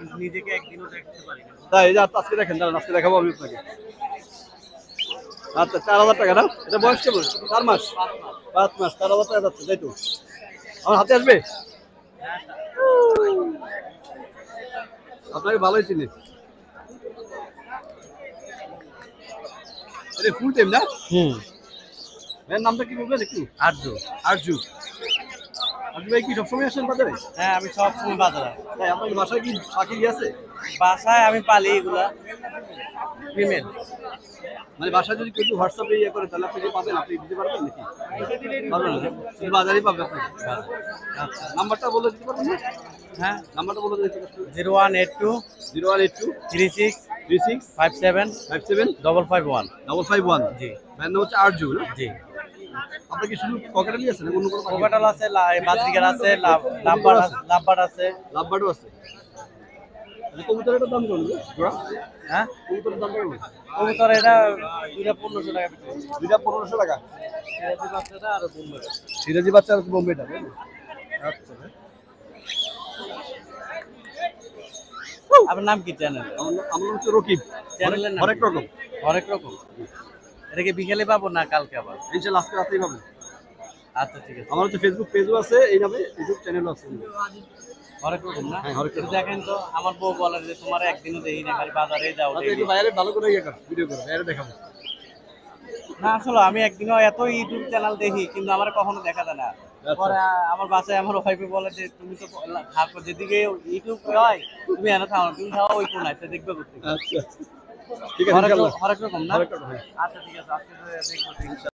নিজেকে একদিনও দেখতে পারি না। তাই এই যে আজকে দেখেন, দাঁড়ান আজকে দেখাবো আমি আপনাকে। আচ্ছা 4000 টাকা না? এটা বয়স কেমন? 4 মাস? 5 মাস 4000 টাকা যাচ্ছে, তাই তো? আমার হাতে আসবে? আপনাকে ভালোই চিনি। এটা ফুল টাইম না? ভাইয়ের নামটা কি বলবেন একটু? আর্য। আরজু। আরজু ভাই কি সবসময় আসেন বাজারে? হ্যাঁ, আমি সবসময় বাজারে আসি। তাই আপনার বাসায় কি পাখি আছে? বাসায় আমি পালি এগুলা ফিমেল। মানে বাসায় যদি কেউ হোয়াটসঅ্যাপে ইয়ে করে তাহলে আপনি কি পাবেন? আপনি দিতে পারবেন নাকি? পারবেন না? শুধু বাজারেই পাবে আপনাকে। আচ্ছা নাম্বারটা বলে দিতে পারবেন না? হ্যাঁ, নাম্বারটা বলে দিতে পারবেন? 0182 0182 36 36 57 57 551। 551। জি ভাইয়ের নাম হচ্ছে আরজু না? জি। আপনি কি শুধু ককেটালি আছে না অন্য কোনো পাখি? কোকাটাল আছে, বাজরিগার আছে, লাভবার্ড আছে। লাভবার্ডও আছে। আচ্ছা কবুতরের দাম কেমন রে? জোড়া? হ্যাঁ, কবুতরের দাম কেমন? কবুতর এটা দুইটা 1500 টাকা বিক্রি হয়। দুইটা 1500 টাকা। সিরাজি বাচ্চাটা আর বোম্বে। সিরাজি বাচ্চা আর বোম্বেটা তাই না? আচ্ছা ভাই। আপনার নাম কি চ্যানেল? আমার নাম হচ্ছে রকিব। চ্যানেলের নাম হরেক কি? রকম। হরেক রকম। এটা কি বিকেলে পাবো না কালকে আবার? ইনশাআল্লাহ আজকে রাতেই পাবেন। আচ্ছা ঠিক আছে। আমার হচ্ছে ফেসবুক পেজও আছে এই নামে, ইউটিউব চ্যানেলও আছে। হরেক রকম না? হ্যাঁ, হরেক রকম। একটু দেখেন তো, আমার বউ বলে যে তোমার একদিনও দেখি না, খালি বাজারে যাও আচ্ছা daily। একটু বাইরে ভালো করে ইয়ে কর, ভিডিও করো, বাইরে দেখাবো। না আসলে আমি একদিনও এত ইউটিউব চ্যানেল দেখি কিন্তু আমার কখনো দেখা যায় না। পরে আমার বাসায় আমার ওয়াইফে বলে যে তুমি তো থাকো যেদিকে ইউটিউব হয় তুমি এনে থাকো না, তুমি থাকো ওই কোনায় তো দেখবে করতে। আচ্ছা ঠিক আছে ইনশাআল্লাহ। হরেক রকম না? হরেক রকম, হ্যাঁ। আচ্ছা ঠিক আছে, আজকে দেখবো।